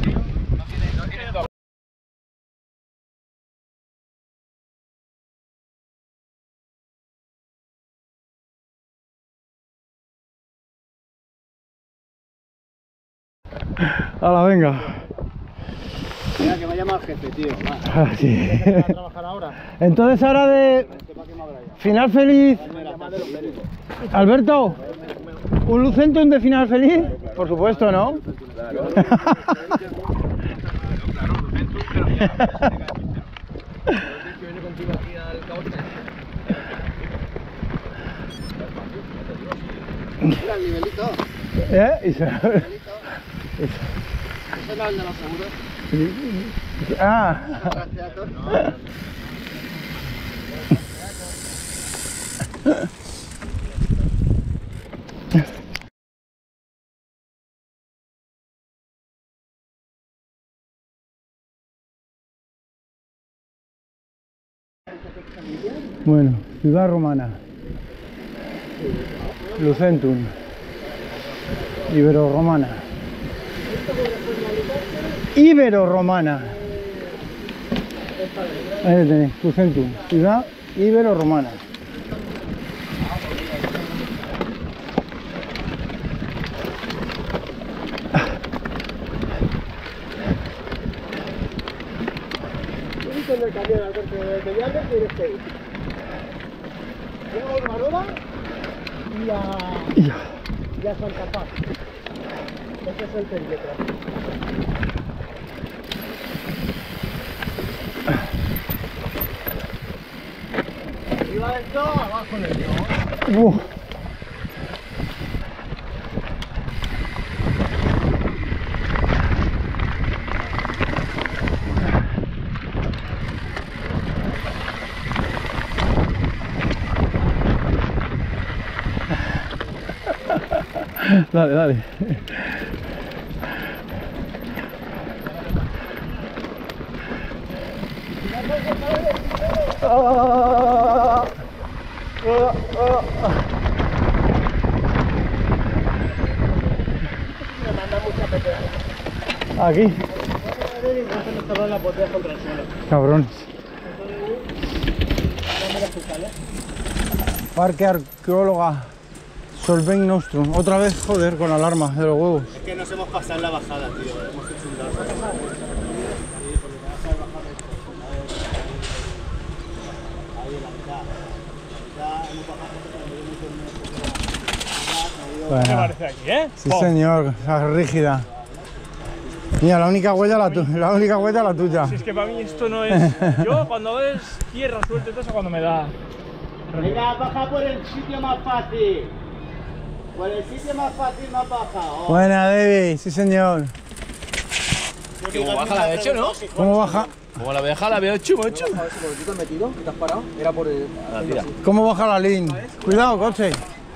Hala, venga. Mira, que me llama el jefe, tío. Va. Ah, sí. ¿Vas a trabajar ahora? Entonces ahora de final feliz. Alberto, ¿un Lucentum de final feliz? Por supuesto, ¿no? Mira el nivelito. Ese ¿Ese no es el de los seguros? Ah, Gracias a todos. bueno, ciudad romana. Lucentum. Ibero-romana. Ibero-romana. Ahí tenéis, Lucentum. Ciudad ibero-romana. Ya Santa Paz. Ese es el perímetro. Arriba del todo, abajo del todo. Dale, dale. Aquí. Cabrones. Parque arqueóloga Solveig Nostrum. Otra vez, joder, con alarma de los huevos. Es que nos hemos pasado en la bajada, tío. Hemos hecho un dato. Bueno, ¿Qué parece aquí, eh? sí, señor, esa rígida. Mira, la única huella la tuya. Si es que para mí esto no es... Yo cuando ves tierra suelta y todo eso cuando me da... Venga, baja por el sitio más fácil. Por el sitio más fácil, más baja. Oh. Buena, Debbie, sí, señor. Como baja la hecho, ¿no? ¿Cómo baja? Como la vieja la veo hecho, macho. ¿Cómo baja la lin? Cuidado, coche.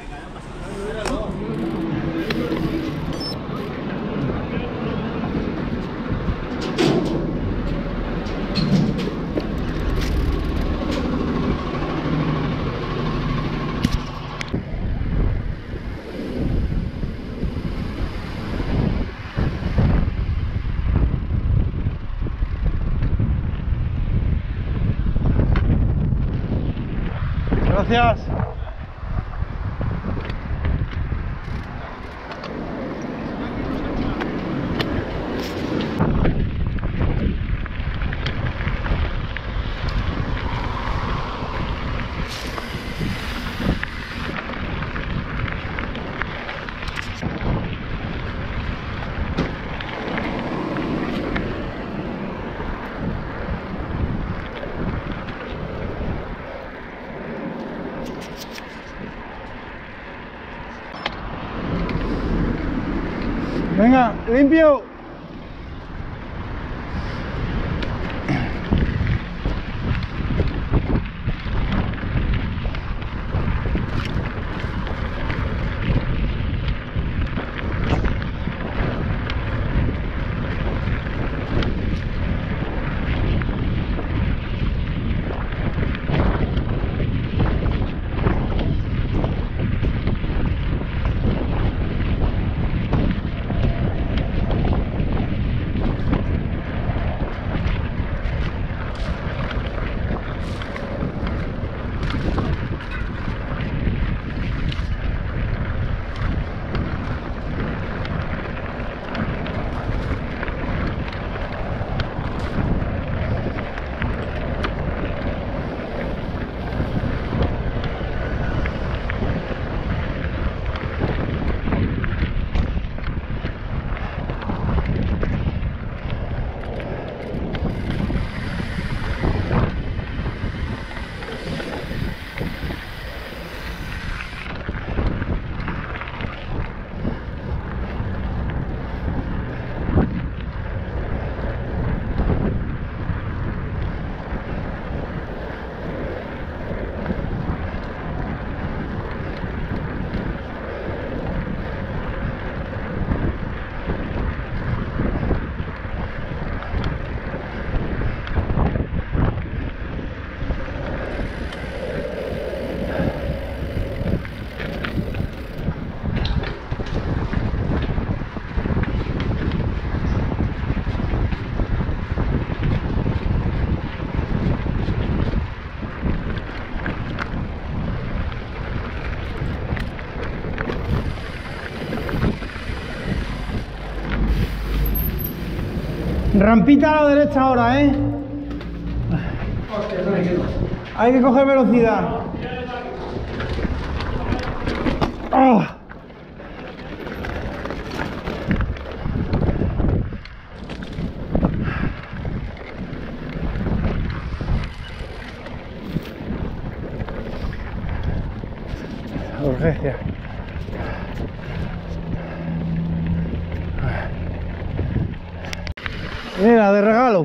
Gracias. Venga, limpio. Rampita a la derecha ahora, ¿eh? Hay que coger velocidad. ¡Oh! Urgencia. Mira, de regalo.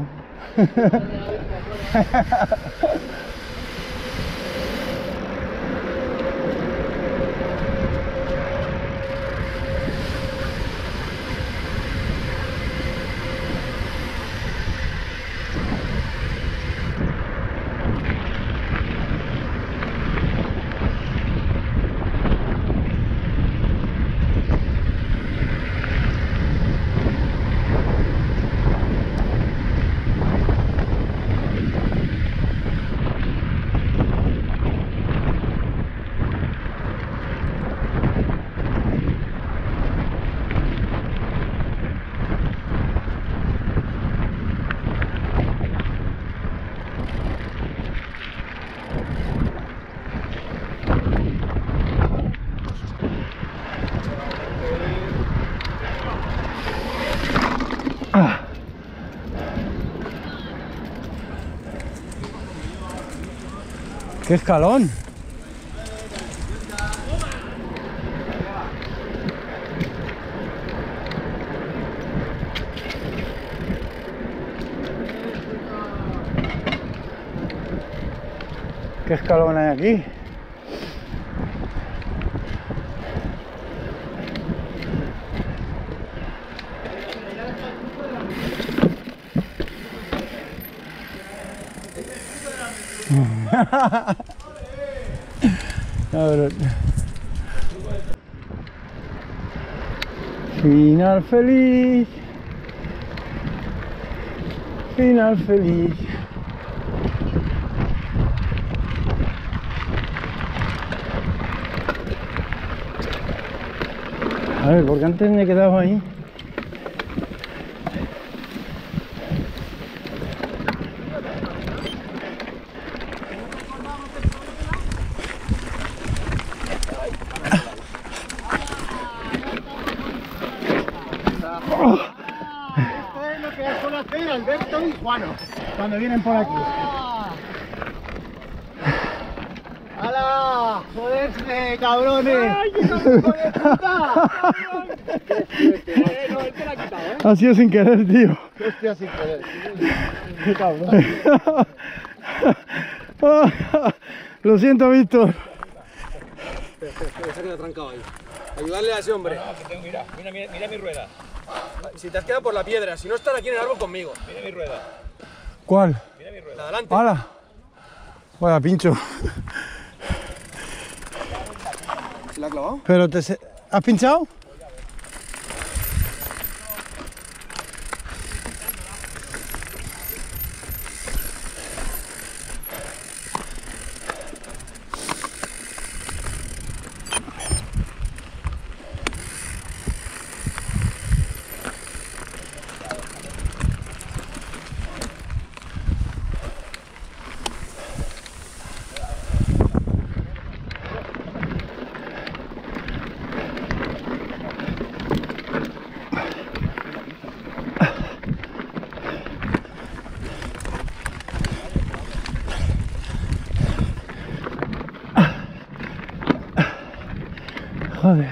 ¡Qué escalón! ¿Qué escalón hay aquí? Cabrón. Final feliz. Final feliz. A ver, porque antes me he quedado ahí. Esto es lo que suele hacer Alberto y Juano cuando vienen por aquí. ¡Hala! ¡Joderse, cabrones! ¡Ay, qué cabrón de puta! No, él te la ha quitado, ¿eh? Ha sido sin querer, tío. Hostia, sin querer. ¡Qué cabrón! Lo siento, Víctor. Se ha quedado trancado ahí. Ayudarle a ese hombre. Mira mi rueda. Si te has quedado por la piedra, si no están aquí en el árbol conmigo. Mira mi rueda. ¿Cuál? Mira mi rueda. Adelante. ¡Hala! Vaya pincho. ¿Se la ha clavado? Pero ¿has pinchado? Joder.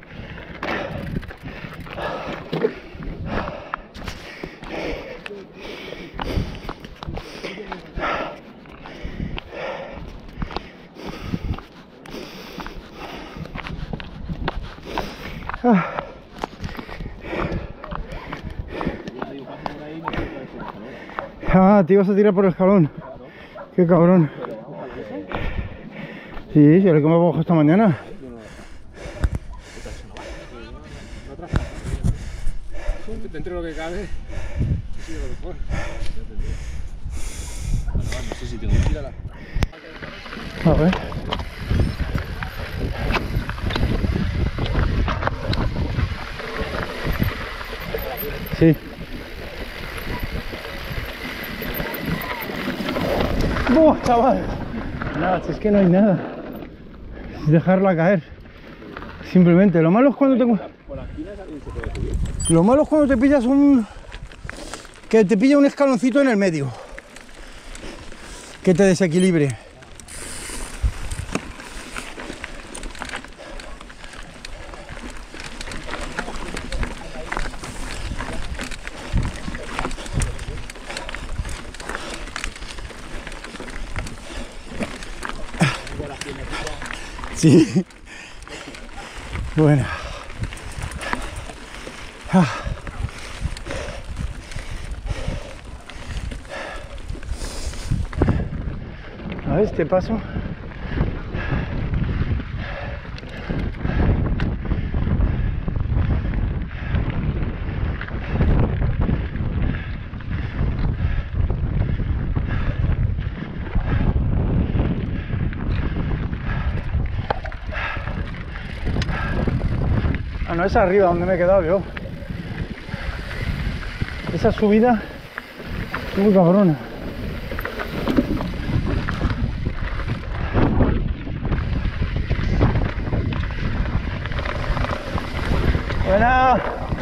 Ah, te ibas a tirar por el escalón. Qué cabrón. Sí, si el que me bajo esta mañana. Dentro de lo que cabe, sí, lo mejor. No sé si tengo que tirarla. A ver. Sí. chaval. Nada, si es que no hay nada. Es dejarla caer. Simplemente. Lo malo es cuando te... Lo malo es cuando te pillas un... Que te pilla un escaloncito en el medio. Que te desequilibre. Sí. Bueno. A ver, este paso. Ah, no, es arriba donde me he quedado yo. Esa subida es muy cabrona. Buena.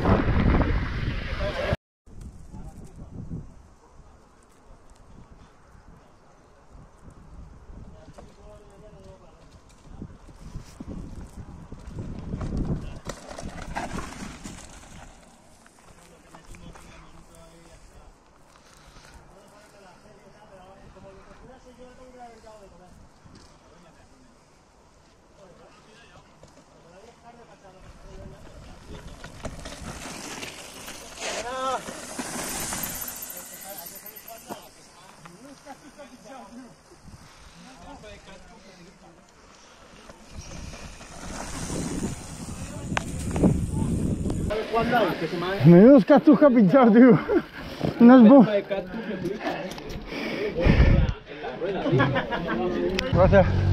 Menudos cactus que ha pinchado, tío. Unas Gracias.